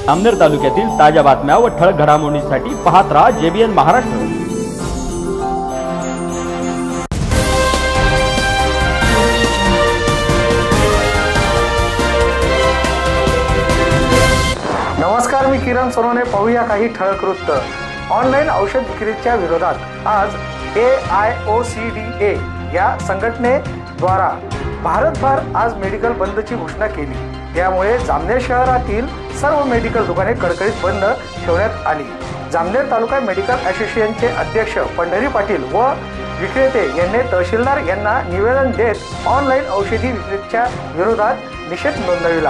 जामनेर तालुक्यातील ताज्या बातम्या व ठळक घडामोडींसाठी पाहत रहा JBN महाराष्ट्र। नमस्कार, मी किरण सोनवणे। पाहूया काही ठळक वृत्त। ऑनलाईन औषध विक्रीच्या विरोधात आज AIOCDA या संघटनेद्वारा भारतभर आज मेडिकल बंदची घोषणा केली। त्यामुळे जामनेर शहरातील सर्व मेडिकल दुकाने कडकडीत बंद ठेवण्यात आली। जामनेर तालुका मेडिकल असोसिएशनचे अध्यक्ष पंढरी पाटील व विक्रेते यांनी तहसीलदार यांना निवेदन देत ऑनलाईन औषधी विक्रीच्या विरोधात निषेध नोंदविला।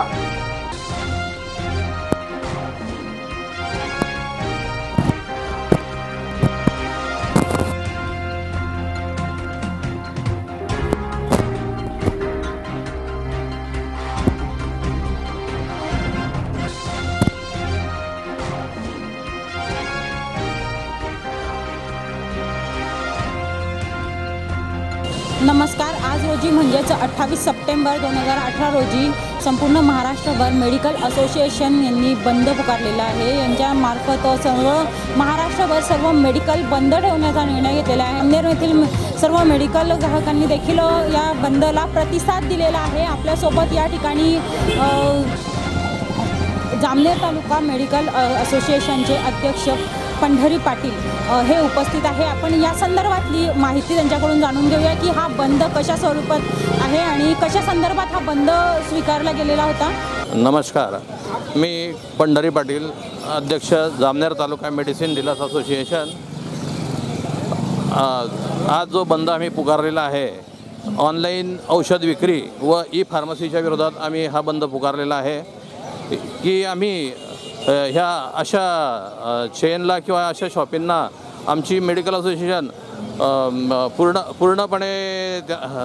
नमस्कार, आज रोजी म्हणजेच 28 सप्टेंबर 2018 रोजी संपूर्ण महाराष्ट्रभर मेडिकल असोसिएशन यांनी बंद पुकारलेला आहे। यांच्या मार्फत सर्व महाराष्ट्रभर सर्व मेडिकल बंद ठेवण्याचा निर्णय घेतलेला आहे। जामनेर येथील सर्व मेडिकल ग्राहकांनी देखील या बंदला प्रतिसाद दिलेला आहे। आपल्यासोबत या ठिकाणी जामनेर तालुका मेडिकल असोसिएशनचे अध्यक्ष पंढरी पाटील हे उपस्थित आहे। आपण या संदर्भातली माहिती त्यांच्याकडून जाणून घेऊया की हा बंद कशा स्वरूपात आहे आणि कशा संदर्भात हा बंद स्वीकारला गेलेला होता। नमस्कार, मी पंढरी पाटील, अध्यक्ष Jamner taluka medicine dealers association. आज जो बंद आम्ही पुकारलेला आहे ऑनलाईन औषध विक्री व फार्मसीच्या विरोधात आम्ही हा बंद पुकारलेला आहे की आम्ही ह्या अशा चेनला किंवा अशा शॉपिंगना आमची मेडिकल असोसिएशन पूर्णपणे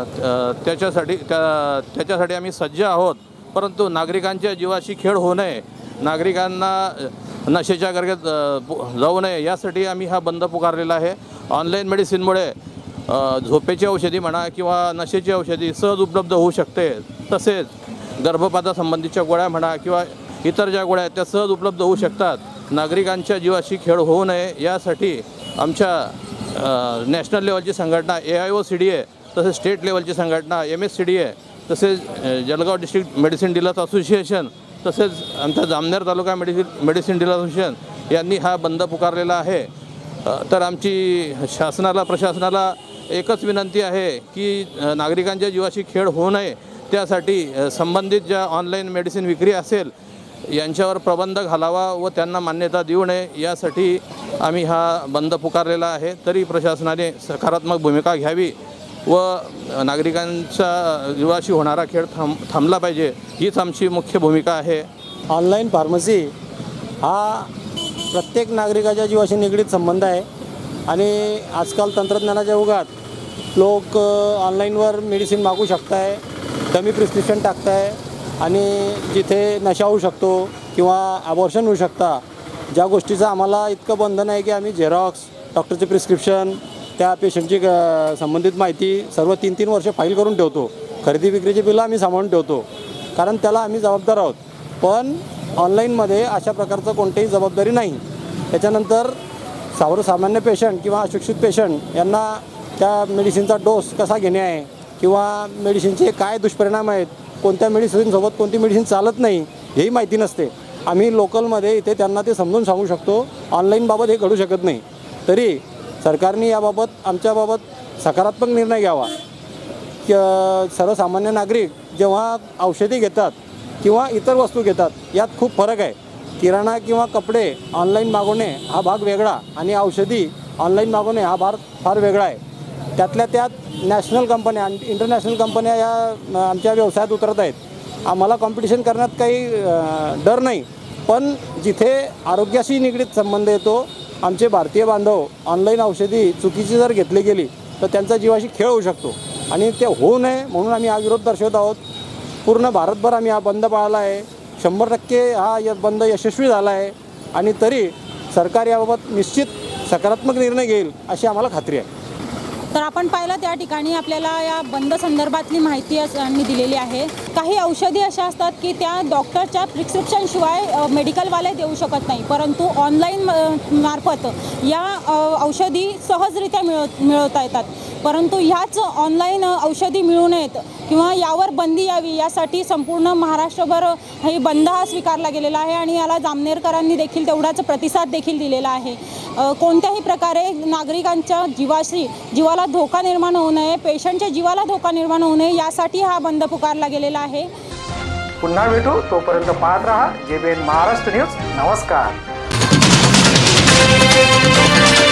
त्याच्यासाठी आम्ही सज्ज आहोत। परंतु नागरिकांच्या जीवाशी खेळ होऊ नये, नागरिकांना नशेच्या गर्गेत जाऊ नये यासाठी आम्ही हा बंद पुकारलेला आहे। ऑनलाईन मेडिसिनमुळे झोपेची औषधी म्हणा किंवा नशेची औषधी सहज उपलब्ध होऊ शकते। तसेच गर्भपातासंबंधीच्या गोळ्या म्हणा किंवा इतर ज्या गोळ्या त्या सहज उपलब्ध होऊ शकतात। नागरिकांच्या जीवाशी खेळ होऊ नये यासाठी आमच्या नॅशनल लेवलची संघटना AIOCDA, तसेच स्टेट लेवलची संघटना MSCDA, तसेच Jalgaon district medicine dealers association, तसेच आमच्या Jamner taluka medicine dealers association यांनी हा बंद पुकारलेला आहे। तर आमची शासनाला, प्रशासनाला एकच विनंती आहे की नागरिकांच्या जीवाशी खेळ होऊ नये त्यासाठी संबंधित ज्या ऑनलाईन मेडिसिन विक्री असेल यांच्यावर प्रतिबंध घालावा व त्यांना मान्यता देऊ नये यासाठी आम्ही हा बंद पुकारलेला आहे। तरी प्रशासनाने सकारात्मक भूमिका घ्यावी व नागरिकांच्या जीवाशी होणारा खेळ थांबला पाहिजे, हीच आमची मुख्य भूमिका आहे। ऑनलाईन फार्मसी हा प्रत्येक नागरिकाच्या जीवाशी निगडीत संबंध आहे आणि आजकाल तंत्रज्ञानाच्या युगात लोक ऑनलाईनवर मेडिसिन मागू शकताय, डमी प्रिस्क्रिप्शन टाकताय आणि जिथे नशा होऊ शकतो किंवा ॲबॉर्शन होऊ शकता, ज्या गोष्टीचं आम्हाला इतकं बंधन आहे की आम्ही झेरॉक्स, डॉक्टरचे प्रिस्क्रिप्शन, त्या पेशंटची संबंधित माहिती सर्व 3-3 वर्ष फाईल करून ठेवतो। खरेदी विक्रीची बिलं आम्ही सांभाळून ठेवतो, कारण त्याला आम्ही जबाबदार आहोत। पण ऑनलाईनमध्ये अशा प्रकारचं कोणतीही जबाबदारी नाही। त्याच्यानंतर सर्वसामान्य पेशंट किंवा अशिक्षित पेशंट यांना त्या मेडिसिनचा डोस कसा घेणे आहे किंवा मेडिसिनचे काय दुष्परिणाम आहेत, कोणत्या मेडिसिनसोबत कोणती मेडिसिन चालत नाही हेही माहिती नसते। आम्ही लोकलमध्ये इथे त्यांना ते समजून सांगू शकतो, ऑनलाईनबाबत हे घडू शकत नाही। तरी सरकारने याबाबत आमच्याबाबत सकारात्मक निर्णय घ्यावा की सर्वसामान्य नागरिक जेव्हा औषधी घेतात किंवा इतर वस्तू घेतात यात खूप फरक आहे। किराणा किंवा कपडे ऑनलाईन मागवणे हा भाग वेगळा आणि औषधी ऑनलाईन मागवणे हा भाग फार वेगळा आहे। त्यातल्या त्यात नॅशनल कंपन्या आणि इंटरनॅशनल कंपन्या या आमच्या व्यवसायात उतरत आहेत। आम्हाला कॉम्पिटिशन करण्यात काही डर नाही, पण जिथे आरोग्याशी निगडीत संबंध येतो, आमचे भारतीय बांधव ऑनलाईन औषधी चुकीची जर घेतली गेली तर त्यांचा जीवाशी खेळ होऊ शकतो आणि ते होऊ नये म्हणून आम्ही हा विरोध दर्शवत आहोत। पूर्ण भारतभर आम्ही हा बंद पाळला आहे। 100% हा बंद यशस्वी झाला आहे आणि तरी सरकार याबाबत निश्चित सकारात्मक निर्णय घेईल अशी आम्हाला खात्री आहे। तर आपण पाहिलं त्या ठिकाणी आपल्याला या बंद संदर्भातली माहिती यांनी दिलेली आहे। काही औषधी अशा असतात की त्या डॉक्टरच्या प्रिस्क्रिप्शनशिवाय मेडिकलवाले देऊ शकत नाही, परंतु ऑनलाईन मार्फत या औषधी सहजरित्या मिळवता येतात। परंतु ह्याच ऑनलाईन औषधी मिळू नयेत किंवा यावर बंदी यावी यासाठी संपूर्ण महाराष्ट्रभर हे बंद हा स्वीकारला गेलेला आहे आणि याला जामनेरकरांनी देखील तेवढाच प्रतिसाद देखील दिलेला आहे। कोणत्याही प्रकारे नागरिकांच्या जीवाला धोका निर्माण होऊ नये, पेशंटच्या जीवाला धोका निर्माण होऊ नये यासाठी हा बंद पुकारला गेलेला आहे। पुन्हा भेटू, तोपर्यंत पाहत रहा JBN महाराष्ट्र न्यूज। नमस्कार।